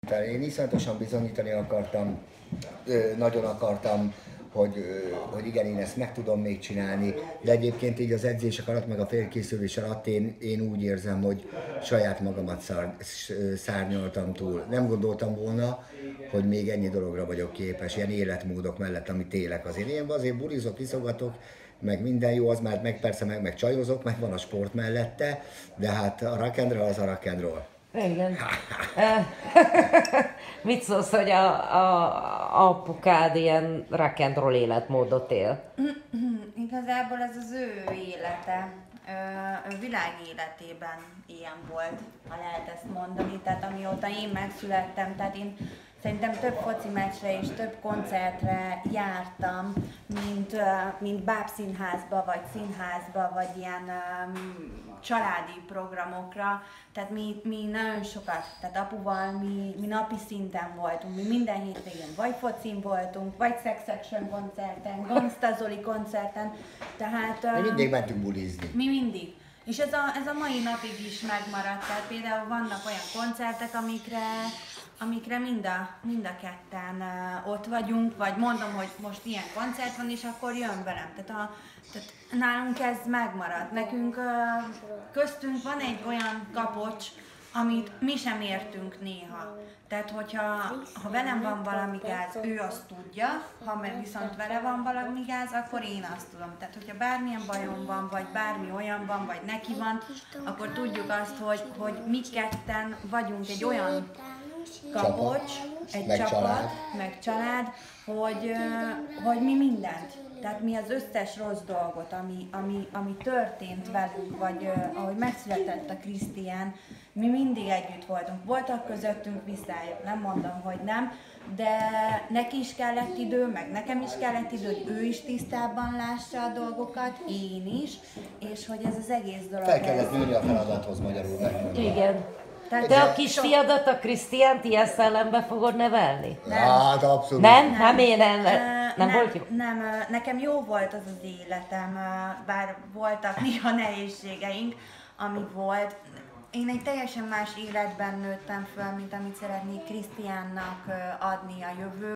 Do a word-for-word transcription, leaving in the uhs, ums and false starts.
Én iszonyatosan bizonyítani akartam, nagyon akartam, hogy, hogy igen, én ezt meg tudom még csinálni, de egyébként így az edzések alatt, meg a félkészülés alatt én, én úgy érzem, hogy saját magamat szár, szárnyaltam túl. Nem gondoltam volna, hogy még ennyi dologra vagyok képes, ilyen életmódok mellett, amit élek. Azért én azért bulizok, iszogatok, meg minden jó, az már meg persze meg, meg csajozok, meg van a sport mellette, de hát a rock and roll az a rock and roll. Igen. Mit szólsz, hogy a, a apukád ilyen rock and roll életmódot él? Igazából ez az ő élete. Ő világ életében ilyen volt, ha lehet ezt mondani. Tehát amióta én megszülettem, tehát én szerintem több foci meccsre és több koncertre jártam, mint, mint bábszínházba, vagy színházba, vagy ilyen um, családi programokra. Tehát mi, mi nagyon sokat, tehát apuval mi, mi napi szinten voltunk, mi minden hétvégén vagy focin voltunk, vagy Sex Action koncerten, Gangsta Zoli koncerten, tehát... Mi mindig mentünk bulizni. Mi mindig. És ez a, ez a mai napig is megmaradt, tehát például vannak olyan koncertek, amikre, amikre mind a, mind a ketten uh, ott vagyunk, vagy mondom, hogy most ilyen koncert van, és akkor jön velem. Tehát, a, tehát nálunk ez megmaradt. Nekünk uh, köztünk van egy olyan kapocs, amit mi sem értünk néha. Tehát, hogyha ha velem van valami gáz, ő azt tudja, ha meg viszont vele van valami gáz, akkor én azt tudom. Tehát, hogyha bármilyen bajom van, vagy bármi olyan van, vagy neki van, akkor tudjuk azt, hogy, hogy mi ketten vagyunk egy olyan kapocs, egy meg csapat, család. meg család, hogy, hogy mi mindent. Tehát mi az összes rossz dolgot, ami, ami, ami történt velünk, vagy uh, ahogy megszületett a Krisztián, mi mindig együtt voltunk. Voltak közöttünk visszályok, nem mondom, hogy nem, de neki is kellett idő, meg nekem is kellett idő, hogy ő is tisztában lássa a dolgokat, én is, és hogy ez az egész dolog... Fel kellett nőni a feladathoz, magyarul megmondom. Igen. Tehát De a so- kisfiadat, a Krisztiánt ilyen szellembe fogod nevelni? Nem. Hát abszolút. Nem? Nem, én nem, Ö, nem, nem volt jó? Nem, ö, nekem jó volt az az életem, ö, bár voltak néha nehézségeink, ami volt. Én egy teljesen más életben nőttem föl, mint amit szeretnék Krisztiánnak ö, adni a jövő.